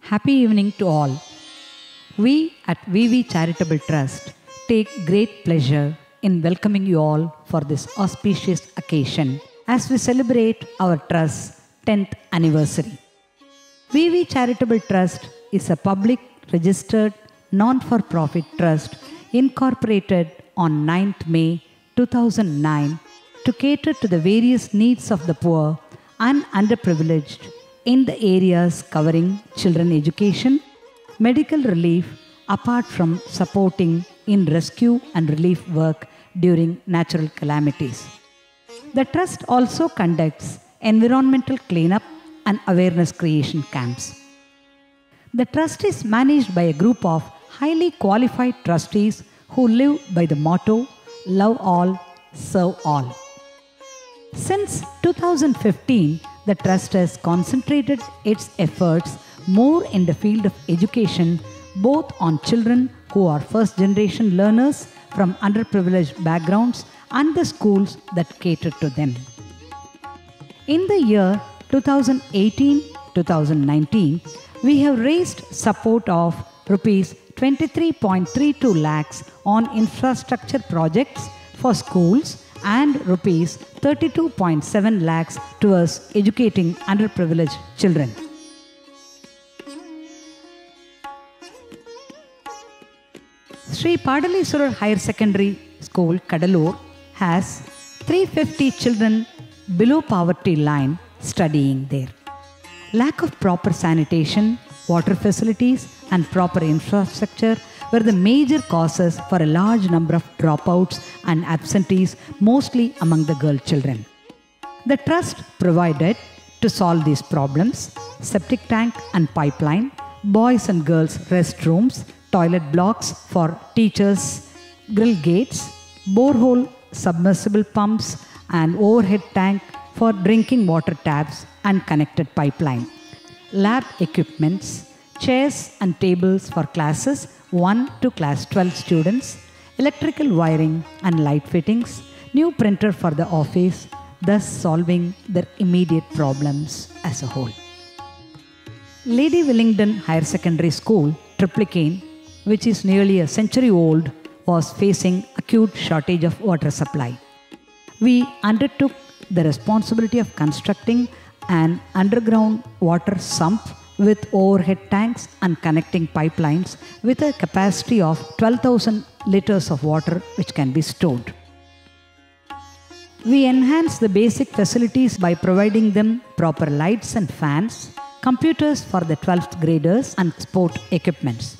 Happy evening to all. We at VV Charitable Trust take great pleasure in welcoming you all for this auspicious occasion as we celebrate our Trust's 10th anniversary. VV Charitable Trust is a public registered non-for-profit trust incorporated on 9th May 2009 to cater to the various needs of the poor and underprivileged in the areas covering children education, medical relief, apart from supporting in rescue and relief work during natural calamities. The Trust also conducts environmental cleanup and awareness creation camps. The Trust is managed by a group of highly qualified trustees who live by the motto, Love All, Serve All. Since 2015, the Trust has concentrated its efforts more in the field of education, both on children who are first-generation learners from underprivileged backgrounds and the schools that cater to them. In the year 2018-2019, we have raised support of Rs 23.32 lakhs on infrastructure projects for schools and Rs 32.7 lakhs towards educating underprivileged children. Sri Padaleswarar Higher Secondary School, Kadalur, has 350 children below poverty line studying there. Lack of proper sanitation, water facilities, and proper infrastructure were the major causes for a large number of dropouts and absentees, mostly among the girl children. The Trust provided, to solve these problems, septic tank and pipeline, boys and girls restrooms, toilet blocks for teachers, grill gates, borehole submersible pumps, and overhead tank for drinking water taps and connected pipeline, lab equipments, chairs and tables for classes 1 to class 12 students, electrical wiring and light fittings, new printer for the office, thus solving their immediate problems as a whole. Lady Willingdon Higher Secondary School, Triplicane, which is nearly a century old, was facing acute shortage of water supply. We undertook the responsibility of constructing an underground water sump with overhead tanks and connecting pipelines with a capacity of 12,000 liters of water which can be stored. We enhance the basic facilities by providing them proper lights and fans, computers for the 12th graders and sport equipments.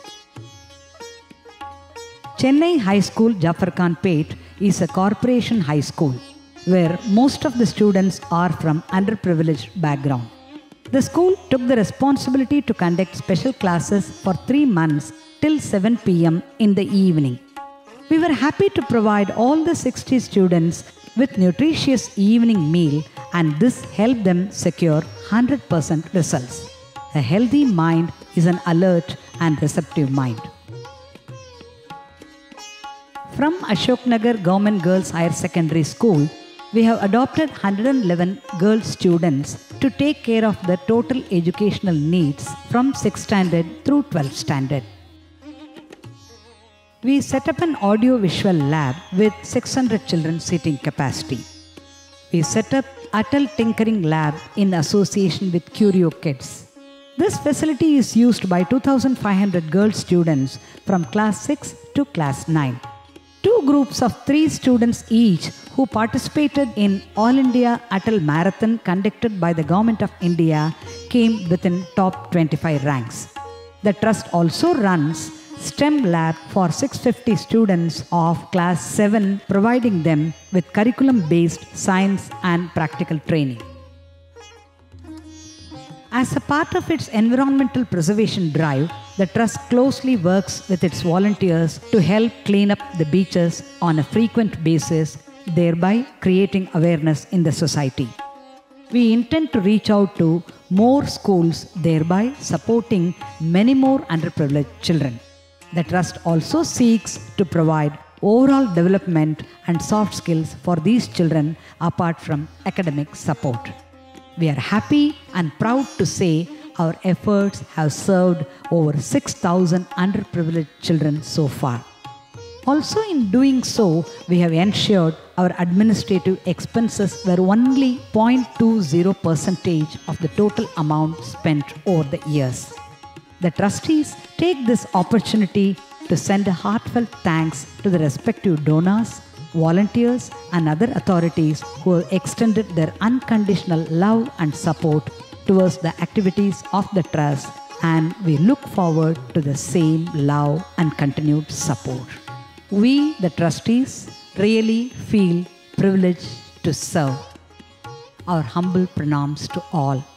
Chennai High School Jafar Khan Pate is a corporation high school where most of the students are from underprivileged background. The school took the responsibility to conduct special classes for 3 months till 7 p.m. in the evening. We were happy to provide all the 60 students with nutritious evening meal, and this helped them secure 100% results. A healthy mind is an alert and receptive mind. From Ashok Nagar Government Girls Higher Secondary School, we have adopted 111 girl students to take care of the total educational needs from 6th standard through 12th standard. We set up an audio-visual lab with 600 children seating capacity. We set up Atal Tinkering Lab in association with Curio Kids. This facility is used by 2,500 girl students from class 6 to class 9. 2 groups of 3 students each who participated in All India Atal Marathon conducted by the Government of India came within top 25 ranks. The Trust also runs STEM Lab for 650 students of class 7, providing them with curriculum-based science and practical training. As a part of its environmental preservation drive, the Trust closely works with its volunteers to help clean up the beaches on a frequent basis, thereby creating awareness in the society. We intend to reach out to more schools, thereby supporting many more underprivileged children. The Trust also seeks to provide overall development and soft skills for these children apart from academic support. We are happy and proud to say our efforts have served over 6,000 underprivileged children so far. Also, in doing so, we have ensured our administrative expenses were only 0.20% of the total amount spent over the years. The trustees take this opportunity to send a heartfelt thanks to the respective donors, volunteers, and other authorities who have extended their unconditional love and support towards the activities of the trust, and we look forward to the same love and continued support. We, the trustees, really feel privileged to serve. Our humble pranams to all.